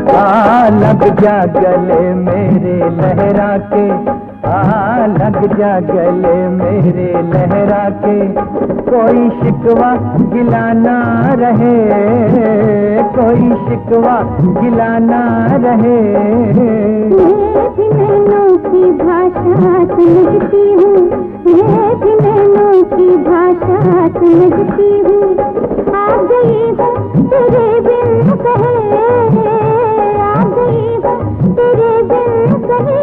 लग जा गले मेरे लहरा के, लग जा गले मेरे लहरा के। कोई शिकवा गिला ना रहे, कोई शिकवा गिला ना रहे। मैं भी नैनों की भाषा समझती हूँ, मैं भी नैनों की भाषा समझती हूँ। आ गई हूँ तेरे बिन कहे, आ गई हूँ तेरे बिन कहे।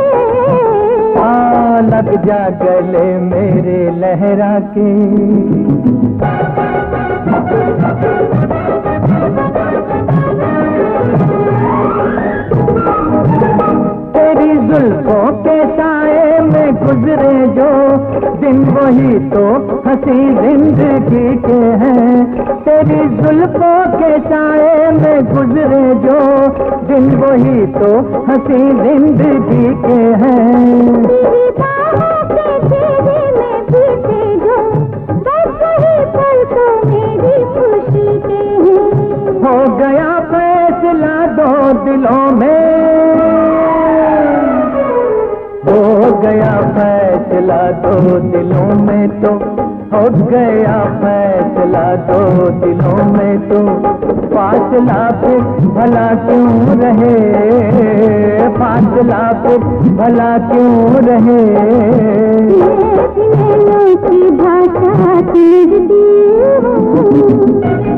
लग जा गले मेरे लहरा के। तेरी जुल्फों के साए में गुजरे जो दिन, वही तो हंसी जिंदगी के हैं। तेरी जुल्फों के साए में गुजरे जो दिन, वही तो हंसी जिंदगी के हैं। तेरी बाहों के घेरे में बीते जो बस वही पल तो मेरी खुशी के हैं। हो गया फैसला दो दिलों में, हो गया फैसला दो दिलों में तो, हो गया फैसला दो दिलों में तो। फासला फिर भला क्यों रहे, फासला फिर भला क्यों रहे। नैनों की भाषा समझती हूँ।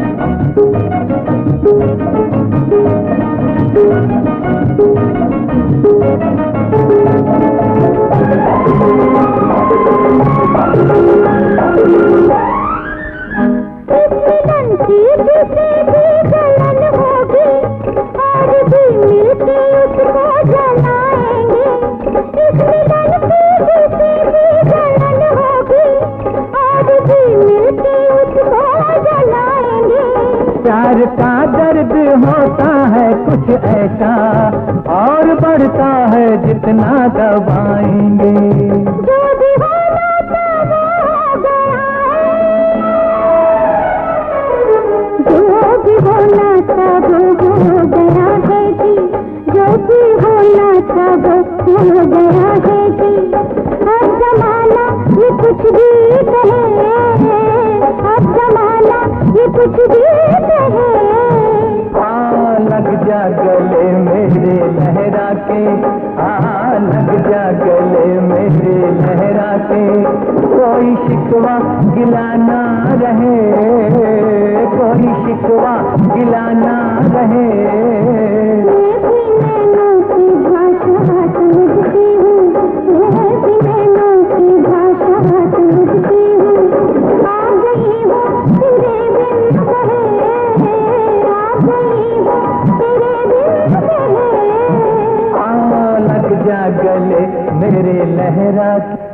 प्यार का दर्द होता है कुछ ऐसा, और बढ़ता है जितना दबाएंगे। जो भी होना था वो हो गया है, जो भी होना था वो हो गया है जी, जो भी होना था वो हो गया है जी। अब जमाना ये कुछ भी कहे, अब जमाना ये कुछ भी कहे। लग जा गले मेरे लहरा के, लग जा गले मेरे लहरा के। कोई शिकवा गिला ना रहे, कोई शिकवा गिला ना रहे। मैं भी नैनों की भाषा समझती हूँ, मैं भी नैनों की भाषा समझती हूँ। आ गई हूँ तेरे बिन कहे, आ गई हूँ तेरे बिन कहे। लग जा गले मेरे लहरा के।